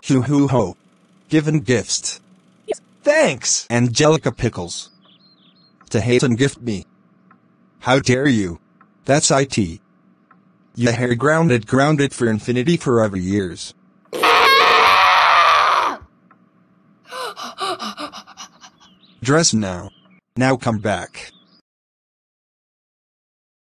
Hoo hoo ho. Given gifts. Thanks! Angelica Pickles. To hate and gift me. How dare you? That's IT. You hair grounded for infinity forever years. Dress now. Now come back.